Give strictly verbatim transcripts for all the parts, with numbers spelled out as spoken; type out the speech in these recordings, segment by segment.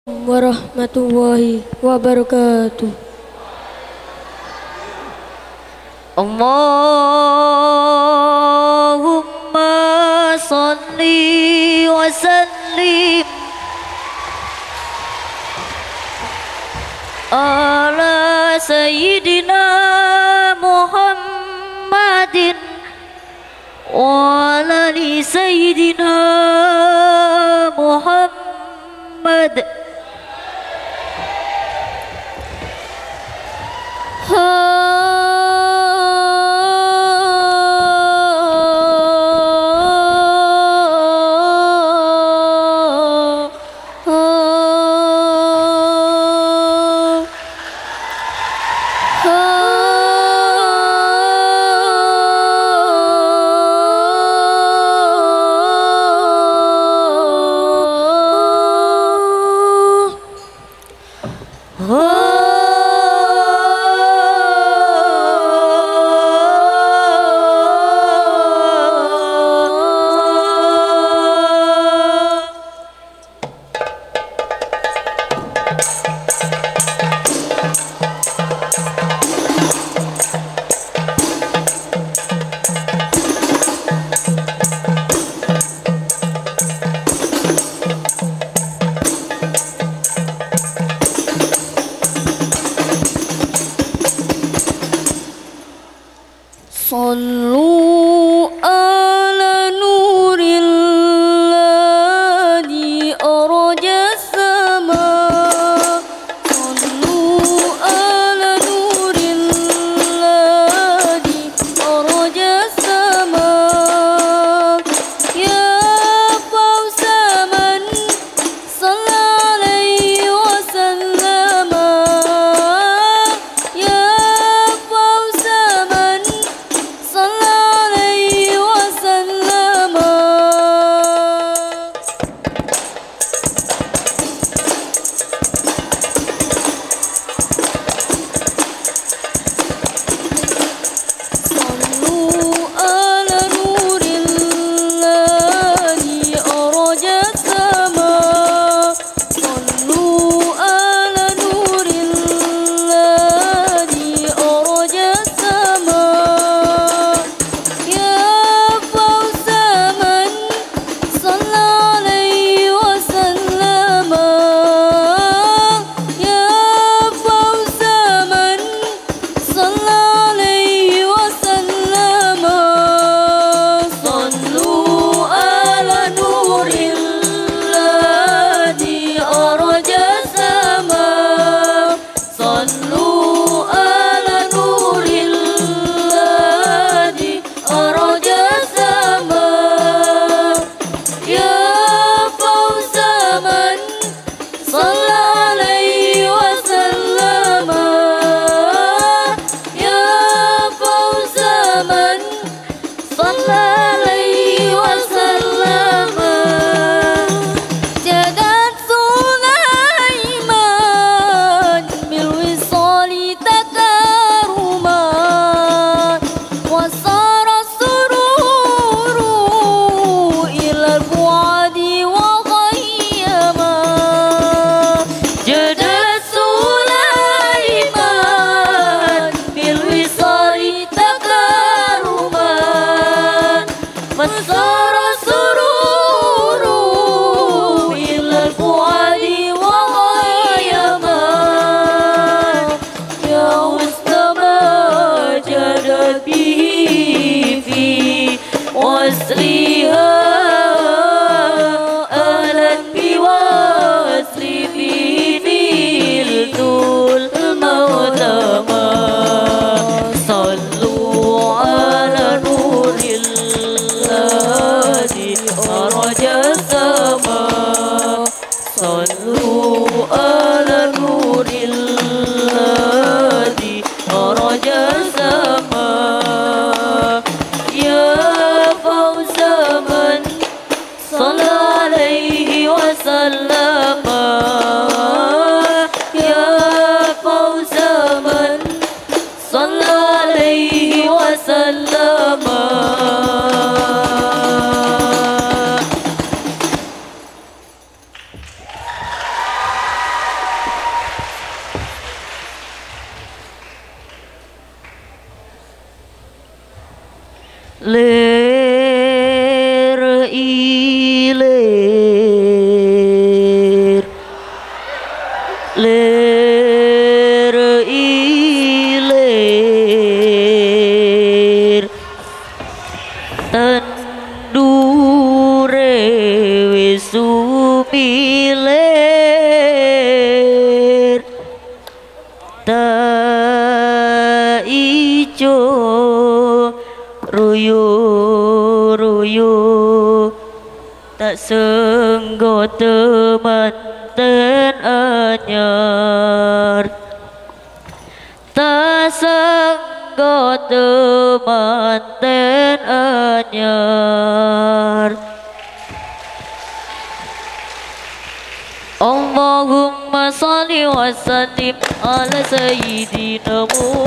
warahmatullahi wabarakatuh. Allahumma salli wa sallim ala sayyidina Muhammadin wa ala li sayyidina Muhammad. Sallu ala nurilladhi araja sama. Sallu ala nurilladhi araja sama. Ya fawza man salla alaihi wa sallama. Ya fawza man lir ilir lir ilir tandure wis sumilir ta ijo ruyu ruyu tak senggo temanten anyar tak senggo temanten anyar Allahumma salli wa sallim ala sayyidina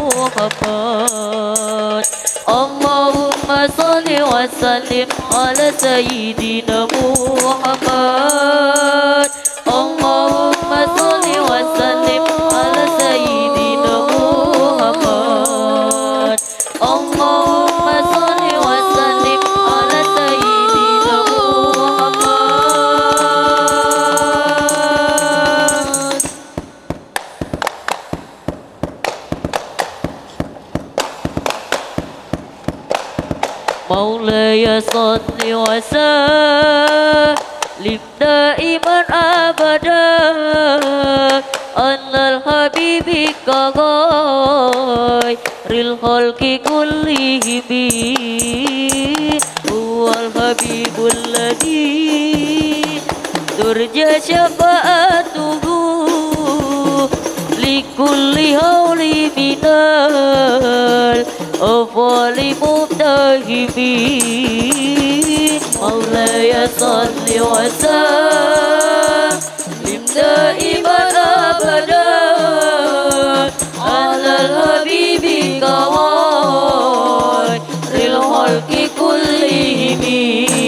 Muhammad Allahumma salli wa sallim ala sayyidina Muhammad Allahumma salli wa sallim ala sayyidina Muhammad Allahumma salli wa sallim ala sayyidina Muhammad Maulaya salli wa sallim daiman abada Annal habibika ghairil khalqi kullihimi Huwal habibul ladhi turja syafa'atuhu likulli hawli minal afali mubtahimi Maulaya salli wa sallim daiman abada alal habibi kawairil khalqi kullihimi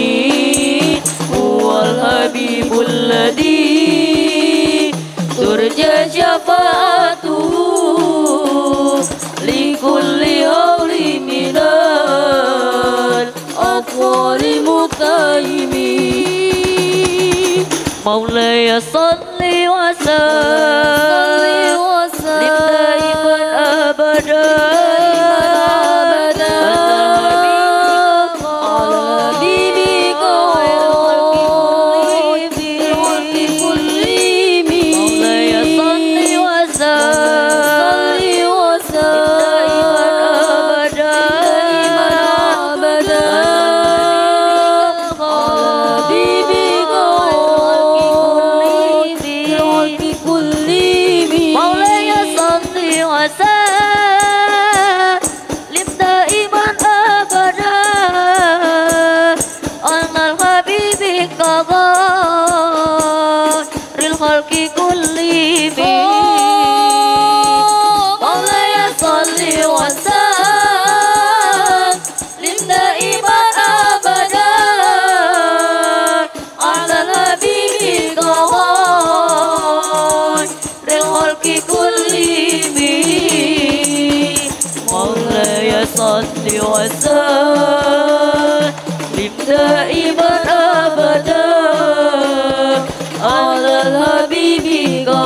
huwal habibul ladhi turja syafa'atuhu likulli hawli minal afwali muqtaimi Maulaya salli wa sallim daiman abada salli wa sallim daiman abada alal habibi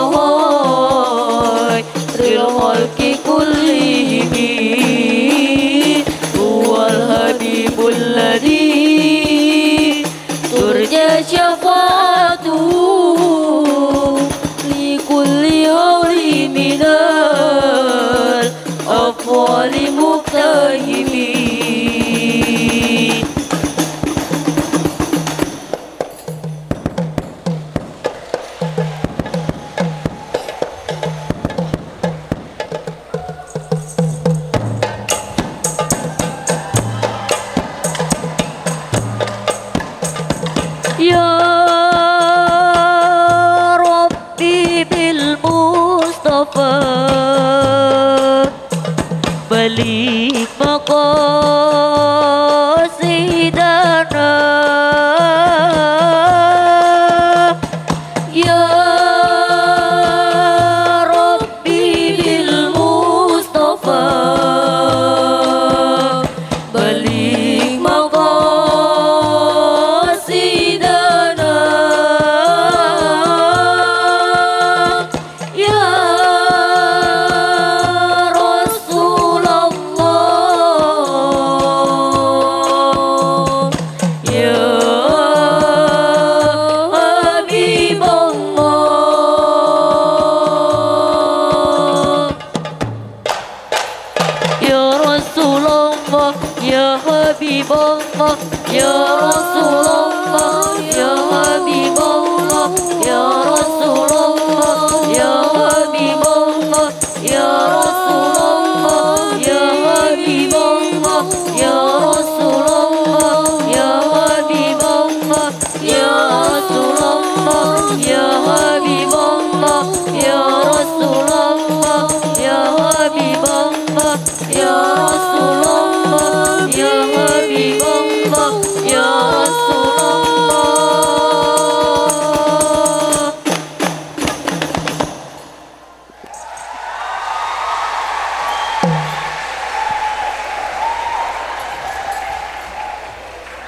ghairil khalqi kullihimi huwal habibul ladhi turja syafa'atuhu likulli hawli minal afwali muqtahimi Ya Rabbi bil Mustafa balik maqasidana Ya Rabbi bil Mustafa balik حبيب الله يا رسول الله يا حبيب الله يا رسول